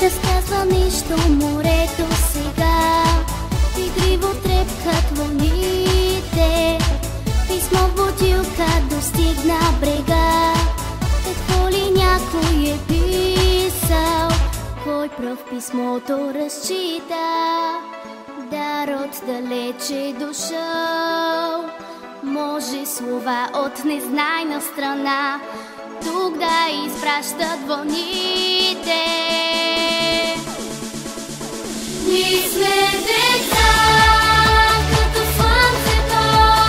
Разказва нищо морето сега, игриво трепкат вълните. Писмо в бутилка достигна брега. Какво ли някой е писал? Кой пръв писмото разчита? Дар отдалече дошъл. Може слова от незнайна страна тук да изпращат вълните. Ние сме деца, като слънцето,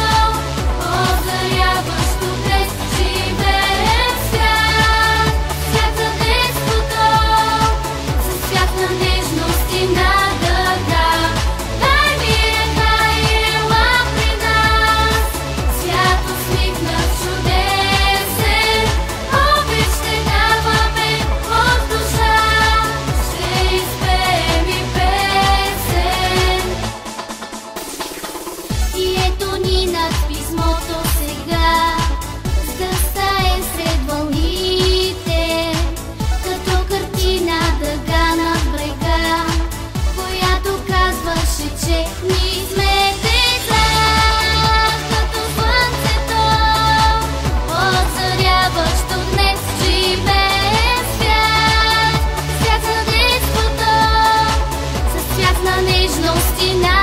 озаряващо днес живеем свят. Свят за детството, със свят на нежност и на дъга. Дай ми ръка и ела при нас, свят усмихнат чудесен. Обич ще даваме от душа, ще изпеем и песен. И ето ни над писмото сега, стъста е сред вълните, като картина дъга над брега, която казваше, че ние сме деца, като слънцето, озаряващо днес живеем свят. Свят за детството, със свят на нежност и на